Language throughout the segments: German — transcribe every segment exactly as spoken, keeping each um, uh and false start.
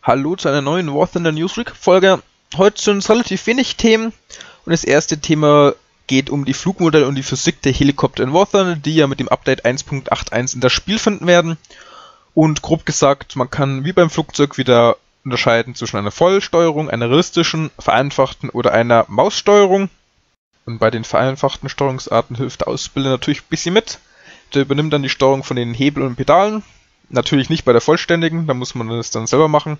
Hallo zu einer neuen War Thunder News Recap Folge. Heute sind es relativ wenig Themen und das erste Thema geht um die Flugmodelle und die Physik der Helikopter in War Thunder, die ja mit dem Update eins Punkt achtundzwanzig in das Spiel finden werden. Und grob gesagt, man kann wie beim Flugzeug wieder unterscheiden zwischen einer Vollsteuerung, einer realistischen, vereinfachten oder einer Maussteuerung. Und bei den vereinfachten Steuerungsarten hilft der Ausbilder natürlich ein bisschen mit. Der übernimmt dann die Steuerung von den Hebeln und Pedalen. Natürlich nicht bei der vollständigen, da muss man das dann selber machen.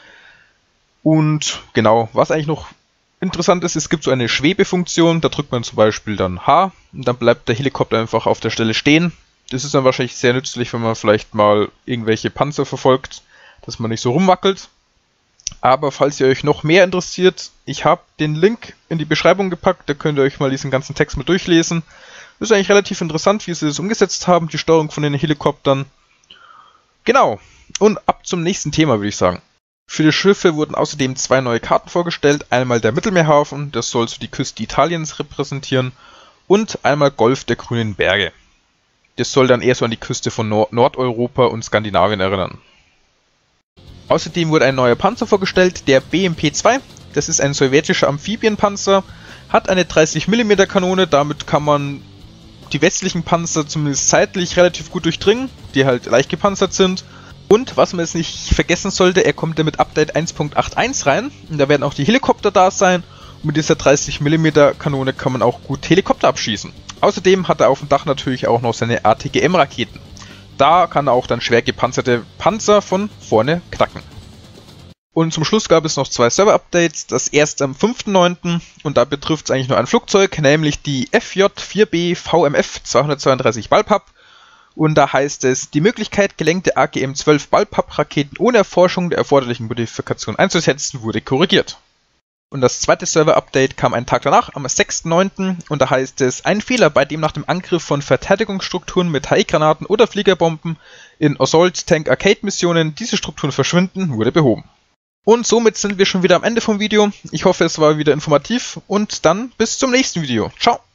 Und genau, was eigentlich noch interessant ist, es gibt so eine Schwebefunktion, da drückt man zum Beispiel dann H und dann bleibt der Helikopter einfach auf der Stelle stehen. Das ist dann wahrscheinlich sehr nützlich, wenn man vielleicht mal irgendwelche Panzer verfolgt, dass man nicht so rumwackelt. Aber falls ihr euch noch mehr interessiert, ich habe den Link in die Beschreibung gepackt, da könnt ihr euch mal diesen ganzen Text mit durchlesen. Das ist eigentlich relativ interessant, wie sie das umgesetzt haben, die Steuerung von den Helikoptern. Genau, und ab zum nächsten Thema würde ich sagen. Für die Schiffe wurden außerdem zwei neue Karten vorgestellt, einmal der Mittelmeerhafen, das soll so die Küste Italiens repräsentieren, und einmal Golf der Grünen Berge. Das soll dann eher so an die Küste von Nord Nordeuropa und Skandinavien erinnern. Außerdem wurde ein neuer Panzer vorgestellt, der B M P zwei, das ist ein sowjetischer Amphibienpanzer, hat eine dreißig Millimeter Kanone, damit kann man die westlichen Panzer zumindest seitlich relativ gut durchdringen, die halt leicht gepanzert sind. Und was man jetzt nicht vergessen sollte, er kommt ja mit Update eins Punkt einundachtzig rein. Und da werden auch die Helikopter da sein. Und mit dieser dreißig Millimeter Kanone kann man auch gut Helikopter abschießen. Außerdem hat er auf dem Dach natürlich auch noch seine A T G M-Raketen. Da kann er auch dann schwer gepanzerte Panzer von vorne knacken. Und zum Schluss gab es noch zwei Server-Updates, das erste am fünften neunten und da betrifft es eigentlich nur ein Flugzeug, nämlich die F J vier B V M F zweihundertzweiunddreißig Balpap. Und da heißt es, die Möglichkeit, gelenkte A G M zwölf Balpap-Raketen ohne Erforschung der erforderlichen Modifikation einzusetzen, wurde korrigiert. Und das zweite Server-Update kam einen Tag danach, am sechsten neunten und da heißt es, ein Fehler, bei dem nach dem Angriff von Verteidigungsstrukturen mit H E-Granaten oder Fliegerbomben in Assault Tank Arcade Missionen diese Strukturen verschwinden, wurde behoben. Und somit sind wir schon wieder am Ende vom Video. Ich hoffe, es war wieder informativ und dann bis zum nächsten Video. Ciao!